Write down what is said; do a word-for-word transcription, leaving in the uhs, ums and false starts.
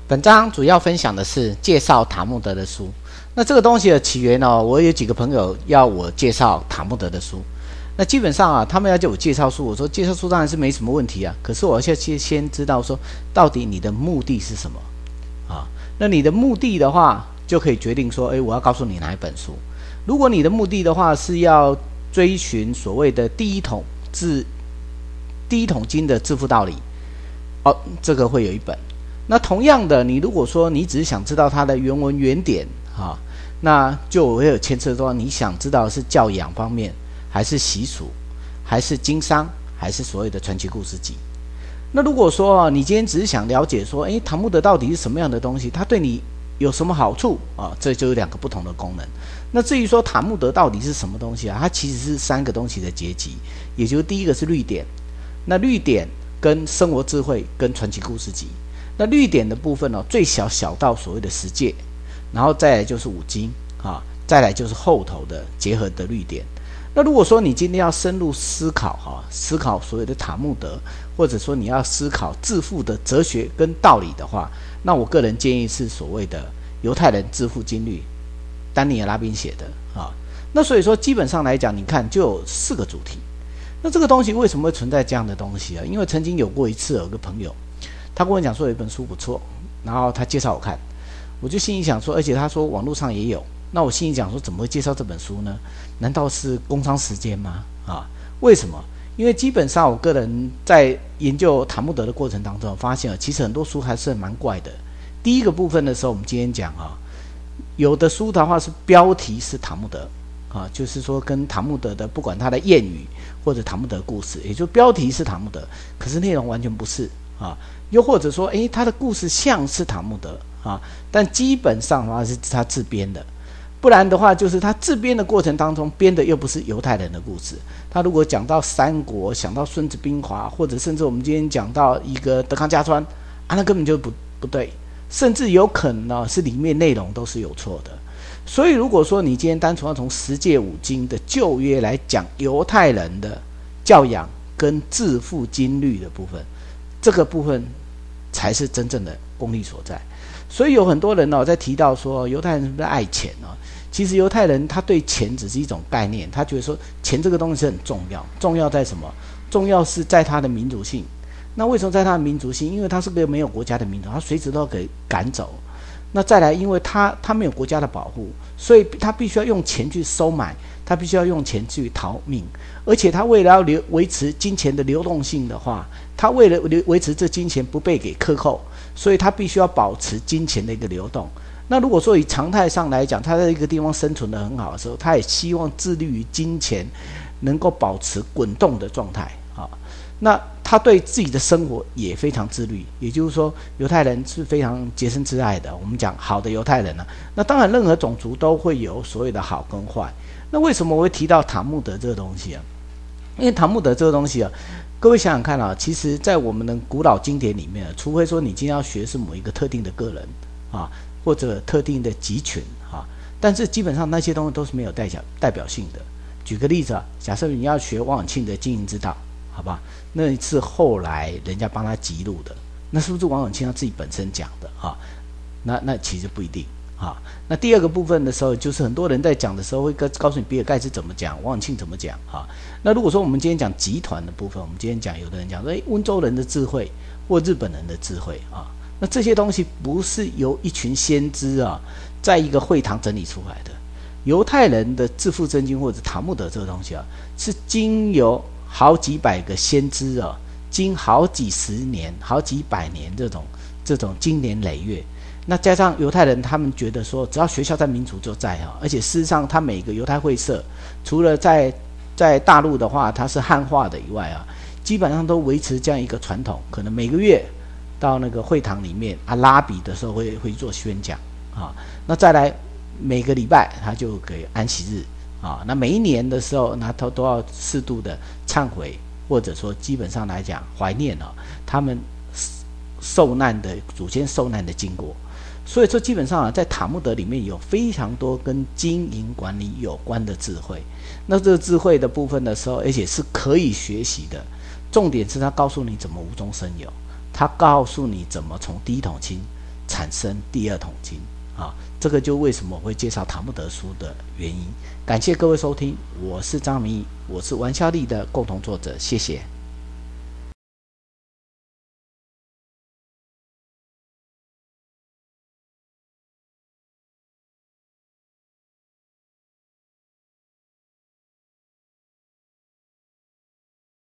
本章主要分享的是介绍塔木德的书。那这个东西的起源呢、哦，我有几个朋友要我介绍塔木德的书。那基本上啊，他们要叫我介绍书，我说介绍书当然是没什么问题啊。可是我要先先知道说，到底你的目的是什么啊？那你的目的的话，就可以决定说，哎，我要告诉你哪一本书。如果你的目的的话是要追寻所谓的第一桶致第一桶金的致富道理，哦，这个会有一本。那同样的，你如果说你只是想知道它的原文原典啊，那就会有牵扯到你想知道的是教养方面，还是习俗，还是经商，还是所谓的传奇故事集。那如果说你今天只是想了解说，诶，塔木德到底是什么样的东西，它对你有什么好处啊？这就有两个不同的功能。那至于说塔木德到底是什么东西啊？它其实是三个东西的结集，也就是第一个是律典，那律典跟生活智慧跟传奇故事集。那律典的部分呢、哦，最小小到所谓的十诫，然后再来就是五经啊，再来就是后头的结合的律典。那如果说你今天要深入思考哈、啊，思考所谓的塔木德，或者说你要思考致富的哲学跟道理的话，那我个人建议是所谓的犹太人致富经律，丹尼尔拉宾写的啊。那所以说基本上来讲，你看就有四个主题。那这个东西为什么会存在这样的东西啊？因为曾经有过一次，有个朋友。他跟我讲说有一本书不错，然后他介绍我看，我就心里想说，而且他说网络上也有，那我心里讲说怎么会介绍这本书呢？难道是工商时间吗？啊，为什么？因为基本上我个人在研究塔木德的过程当中，发现其实很多书还是蛮怪的。第一个部分的时候，我们今天讲啊，有的书的话是标题是塔木德啊，就是说跟塔木德的不管他的谚语或者塔木德故事，也就标题是塔木德，可是内容完全不是啊。又或者说，诶，他的故事像是塔木德啊，但基本上的话是他自编的，不然的话就是他自编的过程当中编的又不是犹太人的故事。他如果讲到三国，想到孙子兵法，或者甚至我们今天讲到一个德康家川啊，那根本就不不对，甚至有可能呢是里面内容都是有错的。所以如果说你今天单纯要从十诫五经的旧约来讲犹太人的教养跟致富经律的部分，这个部分才是真正的功力所在。所以有很多人呢、哦、在提到说犹太人是不是爱钱呢、哦？其实犹太人他对钱只是一种概念，他觉得说钱这个东西是很重要，重要在什么？重要是在他的民族性。那为什么在他的民族性？因为他是个没有国家的民族，他随时都要给赶走。那再来，因为他他没有国家的保护，所以他必须要用钱去收买，他必须要用钱去逃命，而且他为了要留维持金钱的流动性的话，他为了维持这金钱不被给克扣，所以他必须要保持金钱的一个流动。那如果说以常态上来讲，他在一个地方生存得很好的时候，他也希望致力于金钱能够保持滚动的状态啊。那他对自己的生活也非常自律，也就是说，犹太人是非常洁身自爱的。我们讲好的犹太人呢、啊，那当然任何种族都会有所谓的好跟坏。那为什么我会提到塔木德这个东西啊？因为塔木德这个东西啊，各位想想看啊，其实在我们的古老经典里面，除非说你今天要学是某一个特定的个人啊，或者特定的集群啊，但是基本上那些东西都是没有代表代表性的。举个例子啊，假设你要学王永庆的经营之道。好吧，那一次后来人家帮他记录的，那是不是王永庆他自己本身讲的啊？那那其实不一定啊。那第二个部分的时候，就是很多人在讲的时候会告诉你比尔盖茨怎么讲，王永庆怎么讲啊。那如果说我们今天讲集团的部分，我们今天讲有的人讲说，哎，温州人的智慧或日本人的智慧啊，那这些东西不是由一群先知啊，在一个会堂整理出来的。犹太人的致富真经或者塔木德这个东西啊，是经由好几百个先知啊，经好几十年、好几百年这种这种经年累月，那加上犹太人，他们觉得说，只要学校在，民族就在啊，而且事实上，他每个犹太会社，除了在在大陆的话，它是汉化的以外啊，基本上都维持这样一个传统，可能每个月到那个会堂里面啊拉比的时候会会做宣讲啊，那再来每个礼拜他就给安息日。啊，那每一年的时候，那他都要适度的忏悔，或者说基本上来讲怀念啊，他们受难的祖先受难的经过。所以说，基本上啊，在塔木德里面有非常多跟经营管理有关的智慧。那这个智慧的部分的时候，而且是可以学习的。重点是他告诉你怎么无中生有，他告诉你怎么从第一桶金产生第二桶金啊。这个就为什么我会介绍塔木德书的原因。感谢各位收听，我是张明义，我是玩笑力的共同作者，谢谢。